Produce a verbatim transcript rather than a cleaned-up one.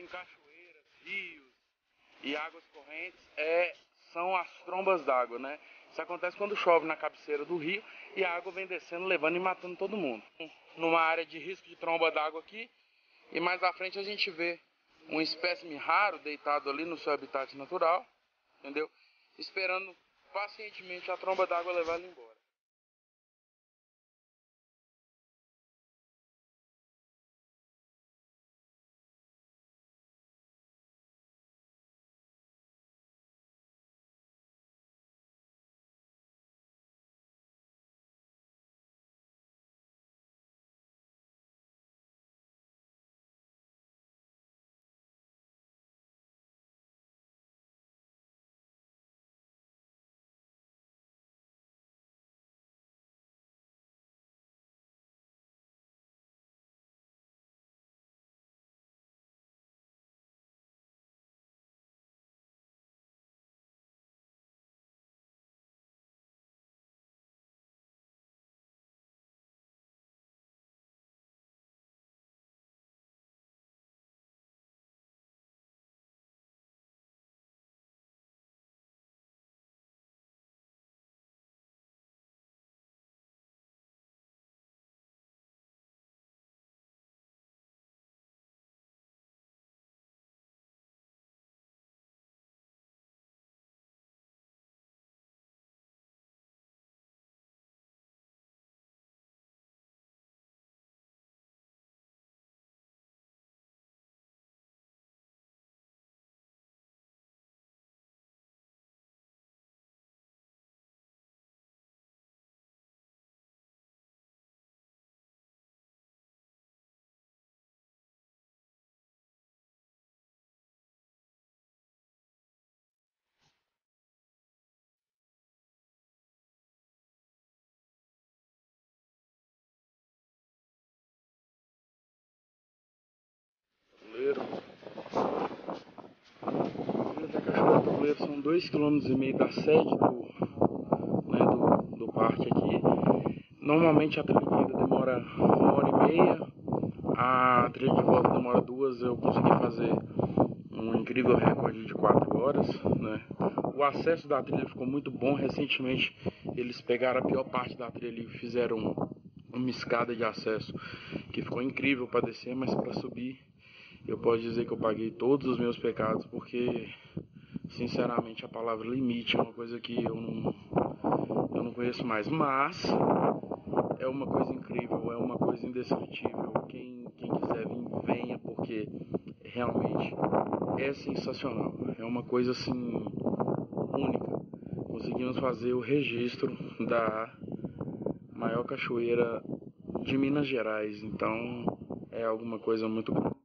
cachoeiras, rios e águas correntes é, são as trombas d'água, né? Isso acontece quando chove na cabeceira do rio e a água vem descendo, levando e matando todo mundo. Numa área de risco de tromba d'água aqui, e mais à frente a gente vê um espécime raro deitado ali no seu habitat natural, entendeu? Esperando pacientemente a tromba d'água levar ele embora. Da Cachoeira do Tabuleiro são dois quilômetros e meio da sede do, né, do, do parque aqui. Normalmente a trilha de ida demora uma hora e meia, a trilha de volta demora duas. Eu consegui fazer um incrível recorde de quatro horas, né? O acesso da trilha ficou muito bom. Recentemente eles pegaram a pior parte da trilha e fizeram uma escada de acesso que ficou incrível para descer, mas para subir eu posso dizer que eu paguei todos os meus pecados, porque sinceramente a palavra limite é uma coisa que eu não, eu não conheço mais. Mas é uma coisa incrível, é uma coisa indescritível. Quem, quem quiser vir, venha, porque realmente é sensacional. É uma coisa assim única. Conseguimos fazer o registro da maior cachoeira de Minas Gerais, então é alguma coisa muito grande.